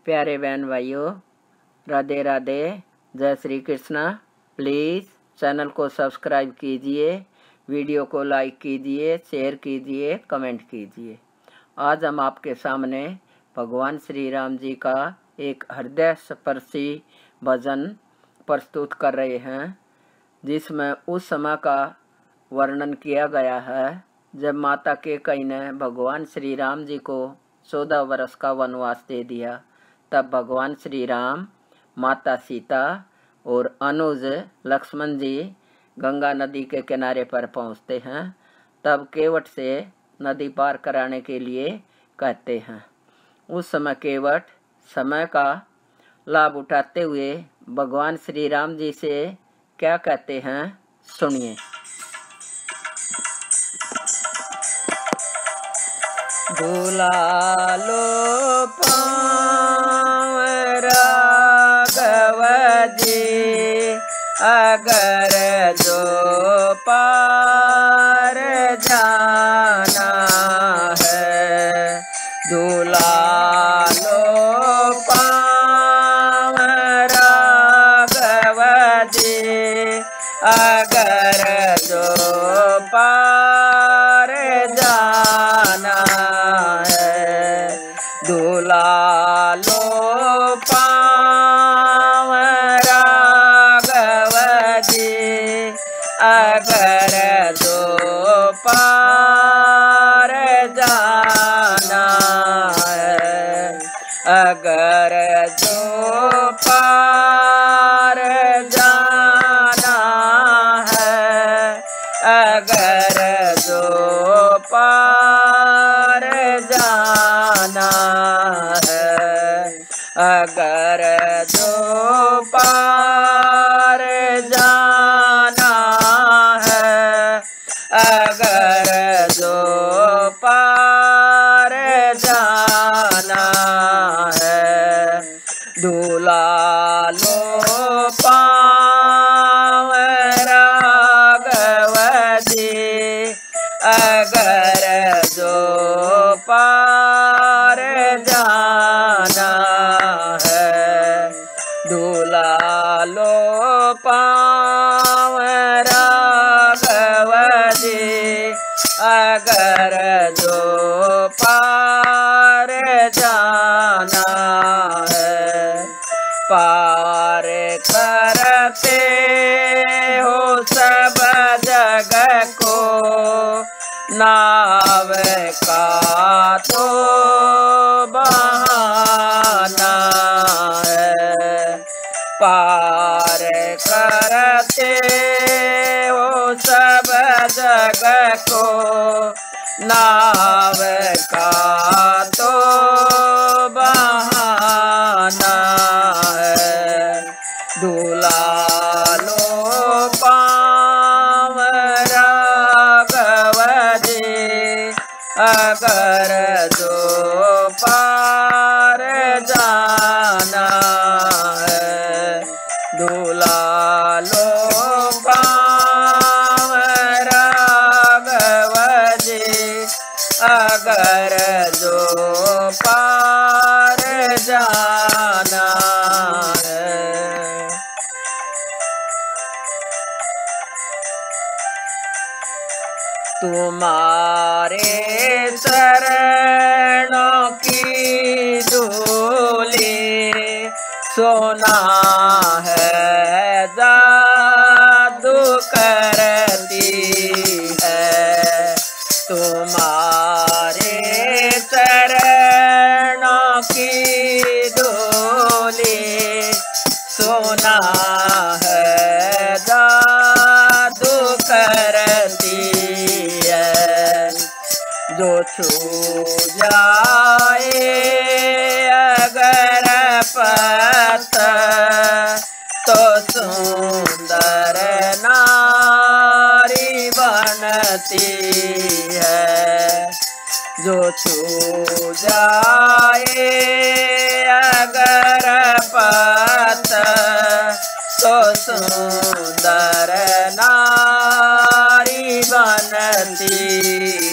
प्यारे बहन भाइयों, राधे राधे, जय श्री कृष्णा। प्लीज़ चैनल को सब्सक्राइब कीजिए, वीडियो को लाइक कीजिए, शेयर कीजिए, कमेंट कीजिए। आज हम आपके सामने भगवान श्री राम जी का एक हृदय स्पर्शी भजन प्रस्तुत कर रहे हैं, जिसमें उस समय का वर्णन किया गया है जब माता कैकेयी ने भगवान श्री राम जी को 14 वर्ष का वनवास दे दिया। तब भगवान श्री राम, माता सीता और अनुज लक्ष्मण जी गंगा नदी के किनारे पर पहुंचते हैं। तब केवट से नदी पार कराने के लिए कहते हैं। उस समय केवट समय का लाभ उठाते हुए भगवान श्री राम जी से क्या कहते हैं, सुनिए। भुला लो पाँव राघव जी, अगर जो पार जाना है। भुला लो पाँव राघव जी, अगर जो पार जाना है। भुला लो पाँव राघव जी, अगर जो पार जाना है। अगर जो पार जाना है, अगर जो पार जाना है, अगर जो पार जाना है, अगर जो पार जाना है। भुला लो पाँव राघव जी, अगर जो पार जाना है। भुला लो पाँव राघव जी, अगर जो पार जाना है। पार करते हो सब जग को, नाव का तो बहाना है। पार करते हो सब जग को, नाव का तो बहाना है। भुला लो पाँव राघव जी, अगर जो पार जाना है। भुला लो पाँव राघव जी, अगर जो पार जाना है। तुम्हारे चरणों की धूली सोना है, जादू करती है। तुम्हारे चरणों की धूली सोना है, जादू करती है। जो छू जाए अगर पत्थर, तो सुंदर नारी बनती है। जो छू जाए अगर पत्थर, तो सुंदर नारी बनती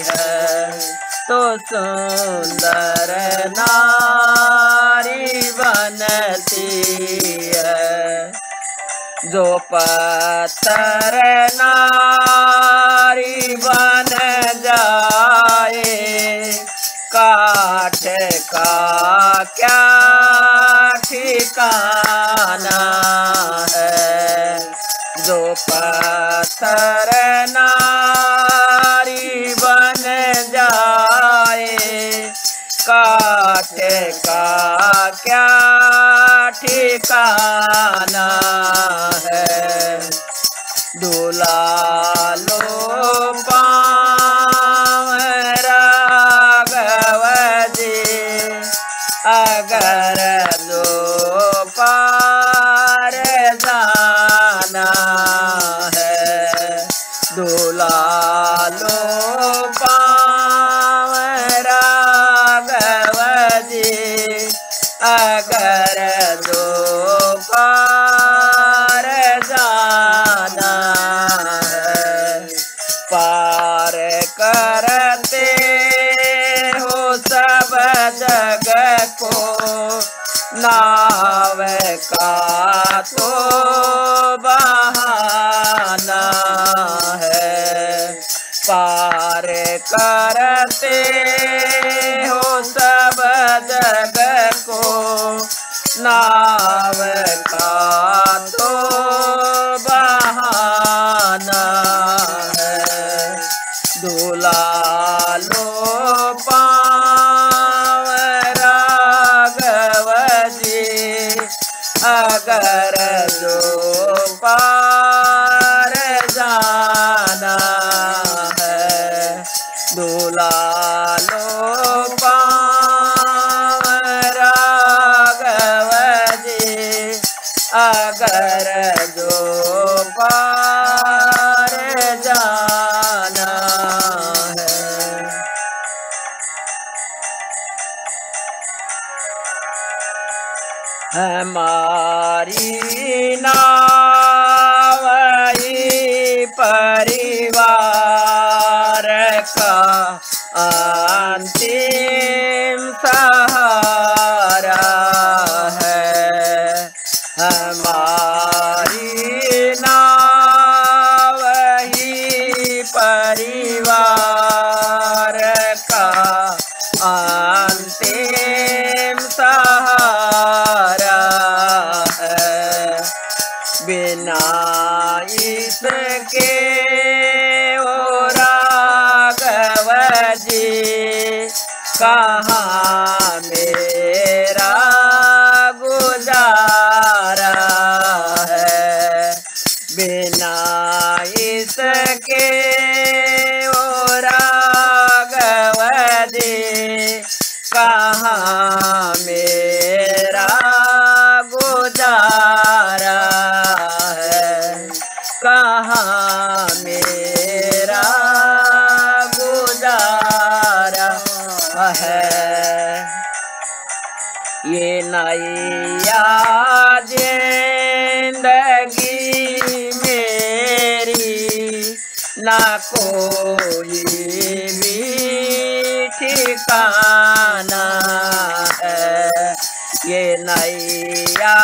है। तो सुंदर नारी बनती है। जो पत्थर नारी बन जाए, काठ का क्या ठिकाना है। जो पत्थर नारी बन जाए, काठ का क्या ठिकाना है। दुलालो पाँव राघव जी, अगर जो पार जाना है। दुलालो पाँव राघव जी, अगर जो पार जाना है। पार करते हो सब जग को, नाव का तो बहाना है। पार करते हो सब जग को, नाव का तो बहाना है। दुलालो पाँव राघव जी, अगर जो पार जाना है। दुलालो पाँव राघव जी, अगर जो पार जाना है। हमारी नाव ही परिवार का अंतिम सहारा है। हमारी नाव ही परिवार का अंतिम सहारा है। बिना इसके ओ राघव जी, कहाँ मेरा गुजारा है। बिना इसके ओ राघव जी, कहाँ मेरा गुजारा है। कहाँ मेरा गुजारा है। ये नैया जिंदगी मेरी, ना कोई भी ठिकाना है। ये नैया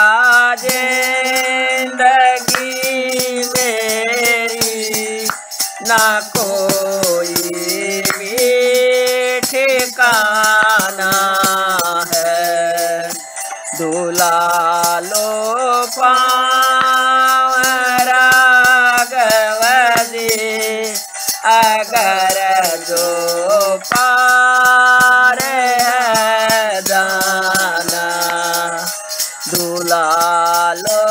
जिंदगी मेरी, ना कोई भी ठिकाना है। दुलालो पाँव राघव जी, अगर जो पार है जाना। दुलालो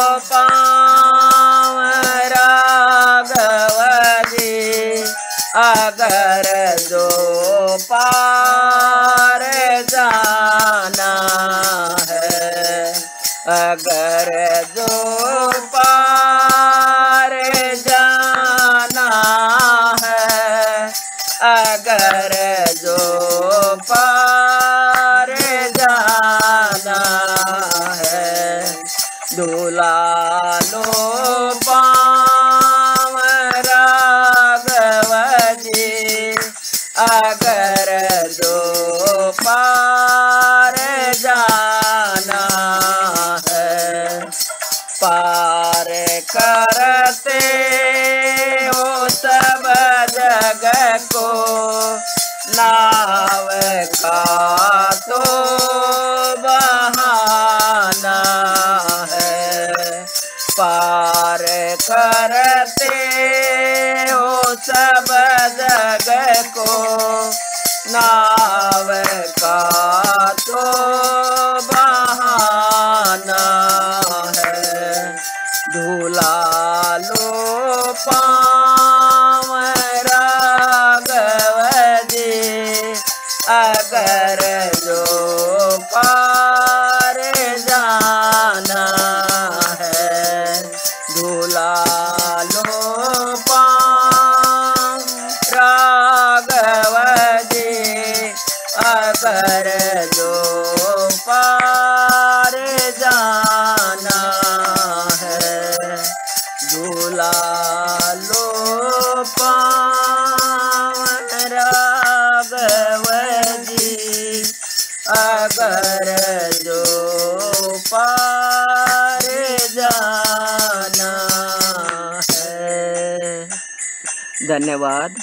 पाँव राघव जी, अगर जो पार जाना है। अगर जो पार जाना है। अगर जो पार जाना है। दुलालो पाँव राघव जी, अगर जो पार जाना का तो बहाना है, पार करते हो सब जग को, नाव का तो बहाना है। धुला लो पाँव राघव जी, अगर जो पार जाना है। धुला लो पाँव राघव जी, अगर जो पार जाना है। धुला लो पाँव राघव जी, अगर जो पार जाना है। धन्यवाद।